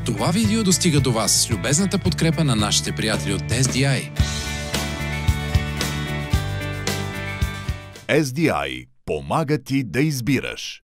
Това видео достига до вас с любезната подкрепа на нашите приятели от SDI. SDI помага ти да избираш.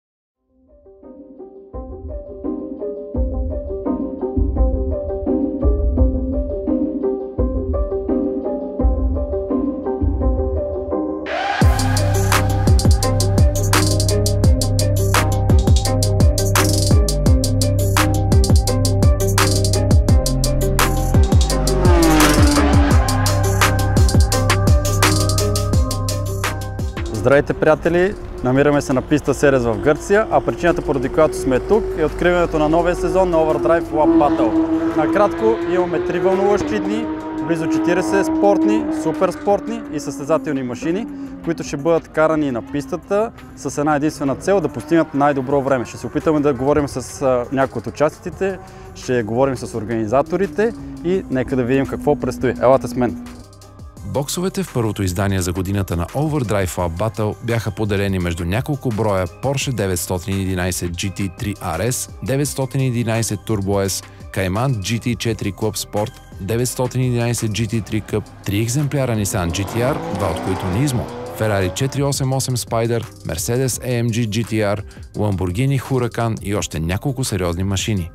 Здравейте, приятели! Намираме се на писта Серес в Гърция, а причината, поради която сме тук, е откриването на новия сезон на Overdrive Lap Battle. Накратко, имаме 3 вълнуващи дни, близо 40 спортни, супер спортни и състезателни машини, които ще бъдат карани на пистата с една единствена цел: да постигнат най-добро време. Ще се опитаме да говорим с някои от участниците, ще говорим с организаторите и нека да видим какво предстои. Елате с мен! Боксовете в първото издание за годината на Overdrive Lap Battle бяха поделени между няколко броя Porsche 911 GT3 RS, 911 Turbo S, Cayman GT4 Club Sport, 911 GT3 Cup, 3 екземпляра Nissan GT-R, 2 от които Nismo, Ferrari 488 Spider, Mercedes AMG GT-R, Lamborghini Huracan и още няколко сериозни машини.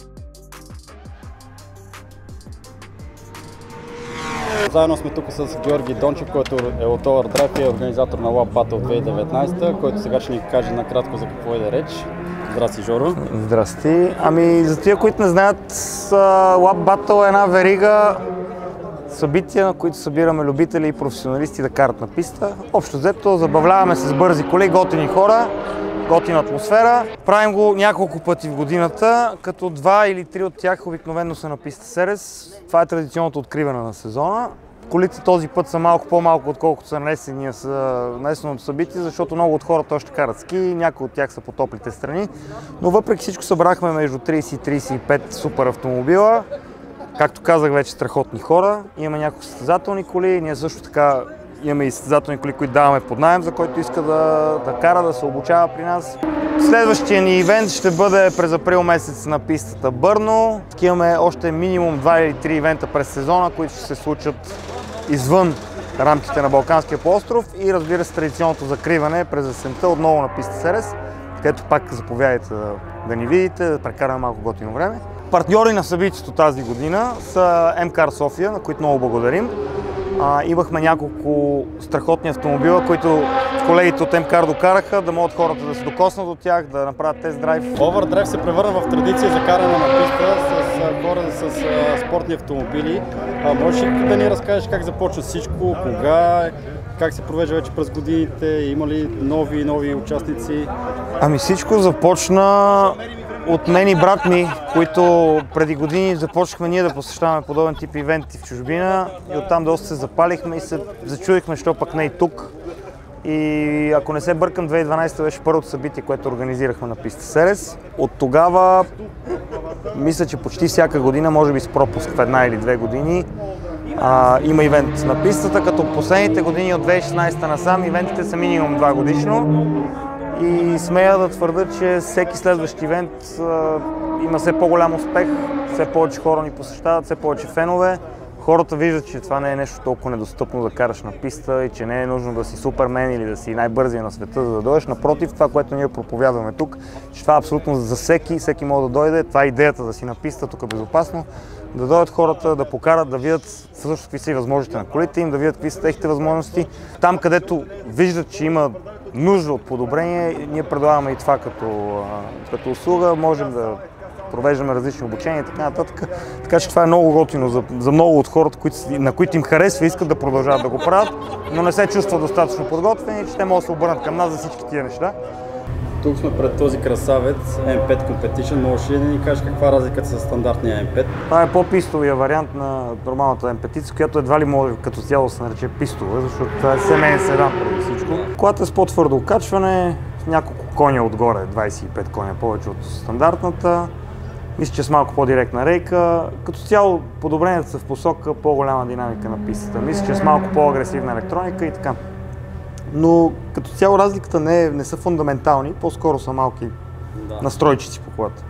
Заедно сме тук с Георги Дончев, който е от Overdrive и е организатор на Lap Battle 2019, който сега ще ни каже накратко за какво иде реч. Здрасти, Жоро! Здрасти! За тия, които не знаят, Lap Battle е една верига събития, на които събираме любители и професионалисти да карат на писта. Общо взето, забавляваме се с бързи коли, готини хора, готина атмосфера. Правим го няколко пъти в годината, като 2 или 3 от тях обикновено са на писта Серес. Това е традиционното откриване на сезона. Колите този път са малко по-малко, отколкото са на есенното събитие, защото много от хората още карат ски, някои от тях са по топлите страни. Но въпреки всичко събрахме между 30 и 35 супер автомобила. Както казах, вече страхотни хора. Имаме няколко състезателни коли, ние също така имаме и състезателни коли, които даваме под наем, за който иска да кара, да се обучава при нас. Следващия ни ивент ще бъде през април месец на пистата Бърно. Имаме още минимум 2 или 3 ивента през сезона, които ще се случат извън рамките на Балканския полуостров и, разбира се, традиционното закриване през есента отново на писта Серес, където пак заповядайте да ни видите, да прекараме малко готино време. Партньори на събитието тази година са МКАР София, на които много благодарим. Имахме няколко страхотни автомобила, които колегите от МКАР докараха, да могат хората да се докоснат от тях, да направят тест-драйв. Overdrive се превърна в традиция за каране на писта с хора с спортни автомобили. Можеш ли да ни разкажеш как започва всичко, кога, как се провежда вече през годините, има ли нови участници? Всичко започна от мен и брат ми, които преди години започнахме ние да посещаваме подобен тип ивенти в чужбина и оттам доста се запалихме и се зачудихме, що пък не и тук. И ако не се бъркам, 2012 беше първото събитие, което организирахме на писта Серес. От тогава, мисля, че почти всяка година, може би с пропуск в 1 или 2 години, има ивент на пистата, като последните години от 2016 насам ивентите са минимум 2 годишно. И смея да твърда, че всеки следващ ивент има все по-голям успех, все повече хора ни посещават, все повече фенове. Хората виждат, че това не е нещо толкова недостъпно да караш на писта и че не е нужно да си супермен или да си най-бързия на света, за да дойдеш. Напротив, това, което ние проповядваме тук, че това е абсолютно за всеки може да дойде. Това е идеята да си на писта, тук е безопасно, да дойдат хората, да покарат, да видят също какви са и възможностите на колите им, да видят какви са техните възможности. Там, където виждат, че има нужда от подобрение, ние предлагаме и това като услуга, можем да провеждаме различни обучения и така нататък. Така че това е много готино за много от хората, на които им харесва и искат да продължават да го правят, но не се чувстват достатъчно подготвени, че те могат да се обърнат към нас за всички тия неща. Тук сме пред този красавец M5 Competition. Можеш ли да ни кажеш каква е разликата с стандартния M5? Това е по-пистовия вариант на нормалната M5, която едва ли може като цяло се нарече пистова, защото това е семейен седан преди всичко. Колата е с по-твърдо окачване, с няколко коня отгоре, 25 коня повече от стандартната. Мисля, че с малко по-директна рейка. Като цяло подобренията са в посока по-голяма динамика на пистата. Мисля, че с малко по-агресивна електроника и така. Но като цяло разликата не са фундаментални, по-скоро са малки настройчици по колата.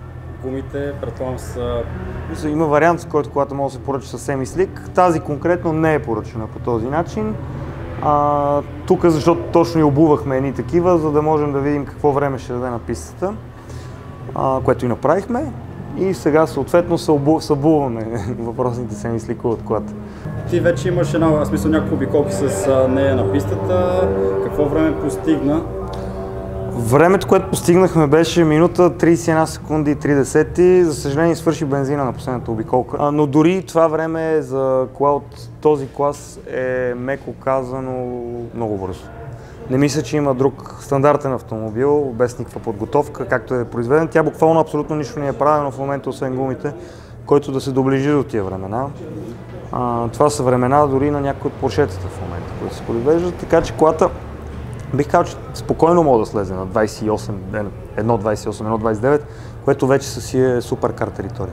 Гумите, предполагам са... Има вариант, с който колата може да се поръча със семислик. Тази конкретно не е поръчана по този начин. Тук, защото точно и обувахме едни такива, за да можем да видим какво време ще даде на пистата, което и направихме. И сега съответно събуваме въпросните семисликове от колата. Ти вече имаш няколко обиколки с нея на пистата. Какво време постигна? Времето, което постигнахме, беше минута 31 секунди и 30. За съжаление свърши бензина на последната обиколка. Но дори това време за кола от този клас е, меко казано, много бързо. Не мисля, че има друг стандартен автомобил, без никаква подготовка, както е произведен. Тя буквално абсолютно нищо не е правено в момента, освен гумите, който да се доближи до тия времена. Това са времена дори на някои от поршетата в момента, които се произвеждат, така че колата бих казал, че спокойно мога да слезе на 28, 1.28, 1.29, което вече си е суперкар територия.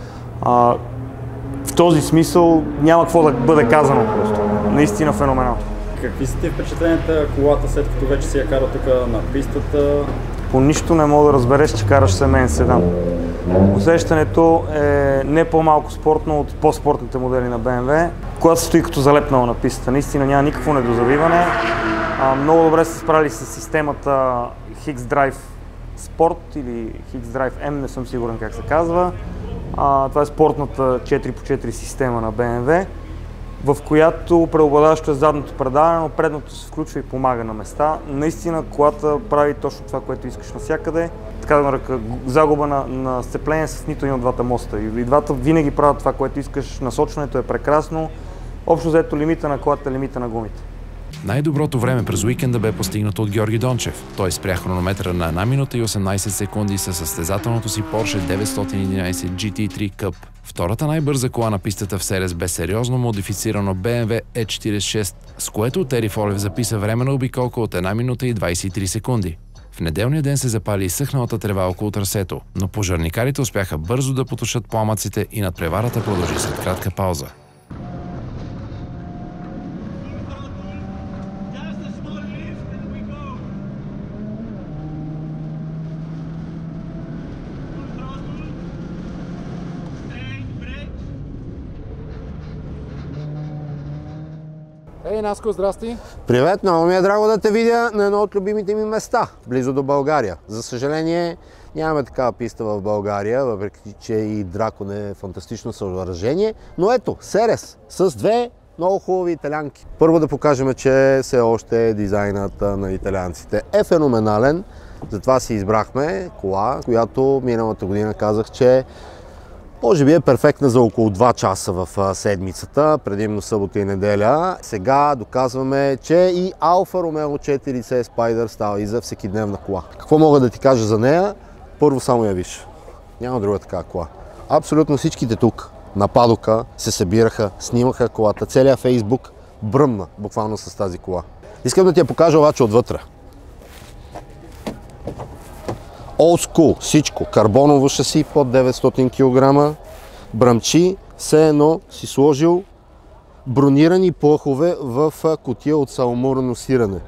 В този смисъл няма какво да бъде казано просто. Наистина феноменално. Какви са ти впечатленията колата, след като вече си я кара тук на пистата? По нищо не мога да разбереш, че караш семейен седан. Усещането е не по-малко спортно от по-спортните модели на BMW. Колата стои като залепнала на пистата. Наистина няма никакво недозавиване. Много добре са справили с системата X-Drive Sport или X-Drive M, не съм сигурен как се казва. Това е спортната 4x4 система на BMW, в която преобладаващо е задното предаване, но предното се включва и помага на места. Наистина колата прави точно това, което искаш навсякъде. Така да нарека, загуба на сцепление с нито един от двата моста. И двата винаги правят това, което искаш. Насочването е прекрасно. Общо взето лимита на колата е лимита на гумите. Най-доброто време през уикенда бе постигнато от Георги Дончев. Той спря хронометъра на 1 минута и 18 секунди със състезателното си Porsche 911 GT3 Cup. Втората най-бърза кола на пистата в Серес бе сериозно модифицирано BMW E46, с което Тери Фолев записа време на обиколка от 1 минута и 23 секунди. В неделния ден се запали изсъхналата трева около трасето, но пожарникарите успяха бързо да потушат пламъците и надпреварата продължи след кратка пауза. Ей, Наско, здрасти! Привет, много ми е драго да те видя на едно от любимите ми места, близо до България. За съжаление, нямаме такава писта в България, въпреки че и Дракон е фантастично съоръжение. Но ето, Серес, с две много хубави италианки. Първо да покажем, че все още дизайнът на италианците е феноменален. Затова си избрахме кола, която миналата година казах, че може би е перфектна за около 2 часа в седмицата, предимно събота и неделя. Сега доказваме, че и Alfa Romeo 4C Spider става и за всекидневна кола. Какво мога да ти кажа за нея? Първо само я виж. Няма друга такава кола. Абсолютно всичките тук на падока се събираха, снимаха колата. Целият Фейсбук бръмна буквално с тази кола. Искам да ти я покажа обаче отвътре. Old school, всичко. Карбоново шаси под 900 кг, бръмчи, все едно си сложил бронирани плъхове в кутия от саламурно сирене.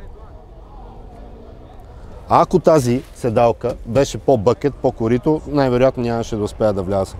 А ако тази седалка беше по-бъкет, по-корито, най-вероятно нямаше да успея да вляза.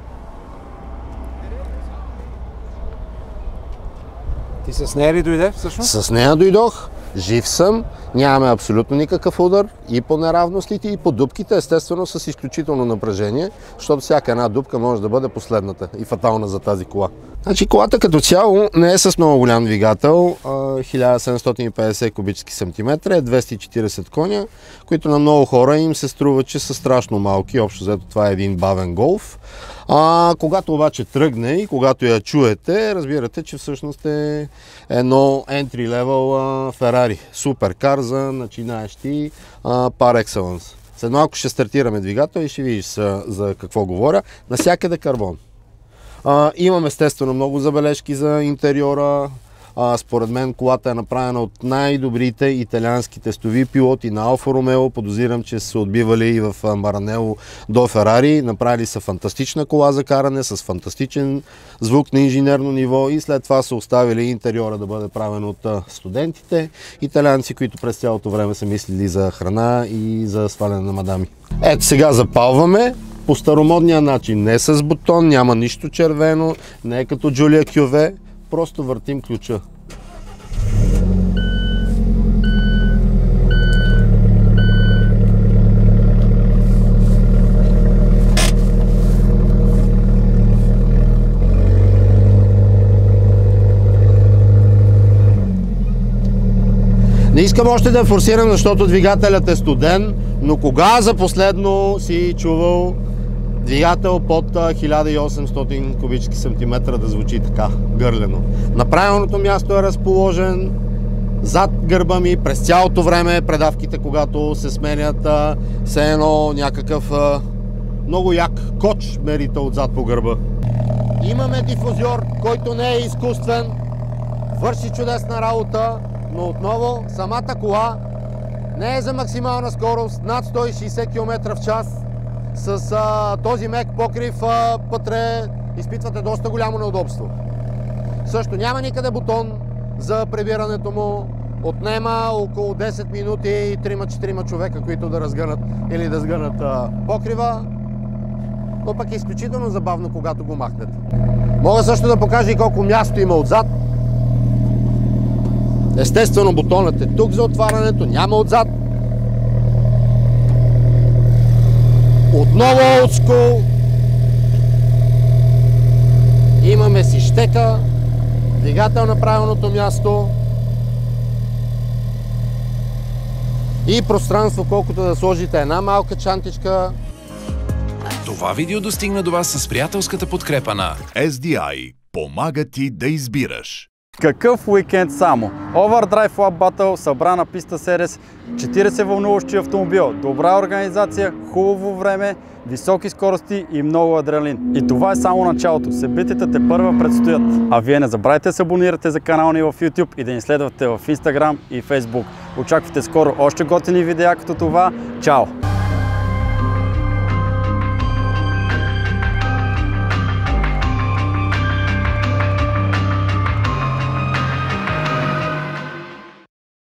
Ти с нея ли дойде всъщност? С нея дойдох, жив съм, нямаме абсолютно никакъв удар и по неравностите, и по дупките, естествено с изключително напрежение, защото всяка една дупка може да бъде последната и фатална за тази кола. Значи колата като цяло не е с много голям двигател, 1750 кубически сантиметра, е 240 коня, които на много хора им се струва, че са страшно малки, общо взето това е един бавен голф. Когато обаче тръгне и когато я чуете, разбирате, че всъщност е едно entry-level Ferrari. Суперкар за начинаещи par excellence. След малко ще стартираме двигател и ще видиш за какво говоря. Насякъде карбон. Имам естествено много забележки за интериора. Според мен колата е направена от най-добрите италиански тестови пилоти на Alfa Romeo. Подозирам, че са се отбивали и в Маранело до Ферари. Направили са фантастична кола за каране с фантастичен звук на инженерно ниво и след това са оставили интериора да бъде правен от студентите италианци, които през цялото време са мислили за храна и за сваляне на мадами. Ето сега запалваме. по старомодния начин, не с бутон, няма нищо червено, не е като Джулия Кюве, просто въртим ключа. Не искам още да форсирам, защото двигателят е студен, но кога за последно си чувал двигател под 1800 кубически сантиметра да звучи така гърлено? На правилното място е разположен, зад гърба ми, през цялото време предавките, когато се сменят, все едно някакъв много як коч мерите отзад по гърба. Имаме дифузьор, който не е изкуствен, върши чудесна работа, но отново самата кола не е за максимална скорост над 160 км в час. С този мек покрив пътре изпитвате доста голямо неудобство. Също няма никъде бутон за прибирането му. Отнема около 10 минути и 3-4 човека, които да разгънат или да сгънат покрива. Но пък е изключително забавно, когато го махнете. Мога също да покажа и колко място има отзад. Естествено, бутонът е тук за отварянето, няма отзад. Отново олдскул. Имаме си щека, двигател на правилното място и пространство, колкото да сложите една малка чантичка. Това видео достигна до вас с приятелската подкрепа на SDI. Помага ти да избираш. Какъв уикенд само! Overdrive Lap Battle събра на писта Series 40 вълнуващи автомобил, добра организация, хубаво време, високи скорости и много адреналин. И това е само началото. Събитията тепърва предстоят. А вие не забравяйте да се абонирате за канала ни в YouTube и да ни следвате в Instagram и Facebook. Очаквайте скоро още готини видеа като това. Чао!